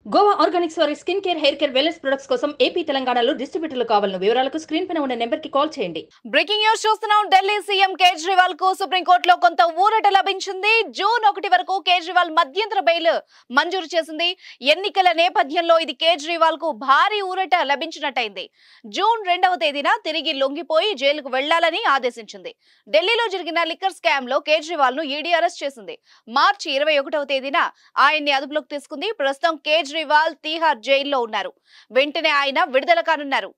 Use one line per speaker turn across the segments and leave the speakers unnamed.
Goa organics వారి skin care, hair care, wellness products కోసం AP, తెలంగాణలో డిస్ట్రిబ్యూటర్లు కావాలను వివరాలకు స్క్రీన్ పైన ఉన్న నెంబర్ కి కాల్ చేయండి.
బ్రేకింగ్ న్యూస్ చూస్తున్నాం. ఢిల్లీ సీఎం కేజ్రీవాల్ కు సుప్రీంకోర్టులో కొంత ఊరట లభించింది. జూన్ 1 వరకు కేజ్రీవాల్ మధ్యంతర బెయిల్ మంజూరు చేసింది. ఎన్నికల నేపథ్యంలో ఇది కేజ్రీవాల్ కు భారీ ఊరట లభించినట్టయింది. జూన్ 2వ తేదీన తిరిగి లొంగిపోయి జైలుకు వెళ్లాలని ఆదేశించింది. ఢిల్లీలో జరిగిన లిక్కర్ స్కామ్ లో కేజ్రీవాల్ ను ఈడీ అరెస్ట్ చేసింది. మార్చి 21వ తేదీన ఆయన్ని అదుపులోకి తీసుకుంది. ప్రస్తుతం కేజ్రీవాల్ తీహార్ జైల్లో ఉన్నారు. వెంటనే ఆయన విడుదల కానున్నారు.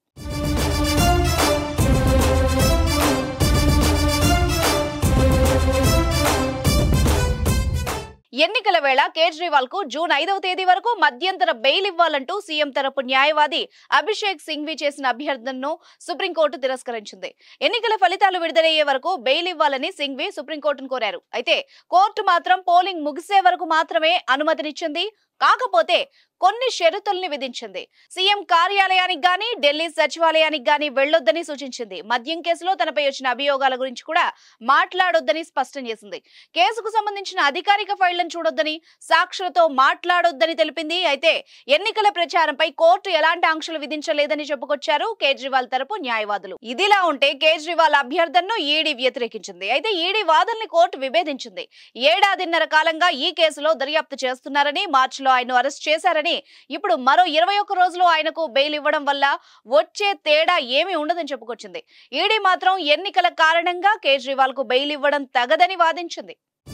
ఎన్నికల వేళ కేజ్రీవాల్ కు జూన్ 5వ తేదీ వరకు మధ్యంతర బెయిల్ ఇవ్వాలంటూ సీఎం తరపు న్యాయవాది అభిషేక్ సింఘ్వి చేసిన అభ్యర్థనను సుప్రీంకోర్టు తిరస్కరించింది. ఎన్నికల ఫలితాలు విడుదలయ్యే వరకు బెయిల్ ఇవ్వాలని సింఘ్వి సుప్రీంకోర్టును కోరారు. అయితే కోర్టు మాత్రం పోలింగ్ ముగిసే వరకు మాత్రమే అనుమతినిచ్చింది. కాకపోతే కొన్ని షరతుల్ని విధించింది. సీఎం కార్యాలయానికి గానీ, ఢిల్లీ సచివాలయానికి గానీ వెళ్లొద్దని సూచించింది. మద్యం కేసులో తనపై వచ్చిన అభియోగాల గురించి కూడా మాట్లాడొద్దని స్పష్టం చేసింది. కేసుకు సంబంధించిన అధికారిక ఫైళ్లను చూడొద్దని, సాక్షులతో మాట్లాడొద్దని తెలిపింది. అయితే ఎన్నికల ప్రచారంపై కోర్టు ఎలాంటి ఆంక్షలు విధించలేదని చెప్పుకొచ్చారు కేజ్రీవాల్ తరపు న్యాయవాదులు. ఇదిలా ఉంటే కేజ్రీవాల్ అభ్యర్థనను ఈడీ వ్యతిరేకించింది. అయితే ఈడీ వాదనని కోర్టు విభేదించింది. ఏడాదిన్నర కాలంగా ఈ కేసులో దర్యాప్తు చేస్తున్నారని, మార్చిలో ఆయన అరెస్ట్ చేశారని, ఇప్పుడు మరో 21 రోజులు ఆయనకు బెయిల్ ఇవ్వడం వల్ల వచ్చే తేడా ఏమీ ఉండదని చెప్పుకొచ్చింది. ఈడీ మాత్రం ఎన్నికల కారణంగా కేజ్రీవాల్ కు బెయిల్ ఇవ్వడం తగదని వాదించింది.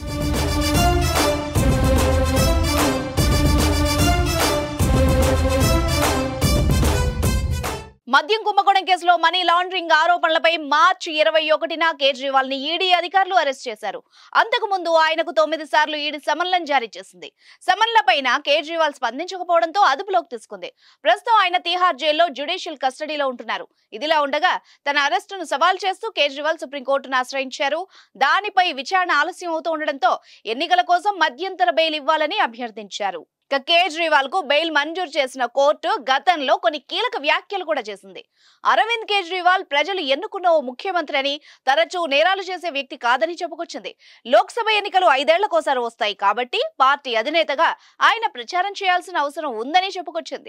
మద్యం కుంభకోణం కేసులో మనీ లాండరింగ్ ఆరోపణలపై మార్చి 21న కేజ్రీవాల్ ని ఈడీ అధికారులు అరెస్ట్ చేశారు. అంతకు ముందు ఆయనకు 9 సార్లు ఈడీ సమన్లను జారీ చేసింది. సమన్లపైన కేజ్రీవాల్ స్పందించకపోవడంతో అదుపులోకి తీసుకుంది. ప్రస్తుతం ఆయన తీహార్ జైల్లో జ్యుడిషియల్ కస్టడీలో ఉంటున్నారు. ఇదిలా ఉండగా తన అరెస్టును సవాల్ చేస్తూ కేజ్రీవాల్ సుప్రీంకోర్టును ఆశ్రయించారు. దానిపై విచారణ ఆలస్యం అవుతూ ఉండడంతో ఎన్నికల కోసం మధ్యంతర బెయిల్ ఇవ్వాలని అభ్యర్థించారు. కేజ్రీవాల్ కు బెయిల్ మంజూరు చేసిన కోర్టు గతంలో కొన్ని కీలక వ్యాఖ్యలు కూడా చేసింది. అరవింద్ కేజ్రీవాల్ ప్రజలు ఎన్నుకున్న ఓ ముఖ్యమంత్రి అని, తరచూ నేరాలు చేసే వ్యక్తి కాదని చెప్పుకొచ్చింది. లోక్సభ ఎన్నికలు 5 ఏళ్లకోసారి వస్తాయి కాబట్టి పార్టీ అధినేతగా ఆయన ప్రచారం చేయాల్సిన అవసరం ఉందని చెప్పుకొచ్చింది.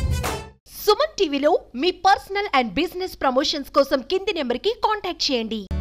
సుమన్ టీవీలో మీ పర్సనల్ అండ్ బిజినెస్ ప్రమోషన్స్ కోసం కింది నెంబర్కి కాంటాక్ట్ చేయండి.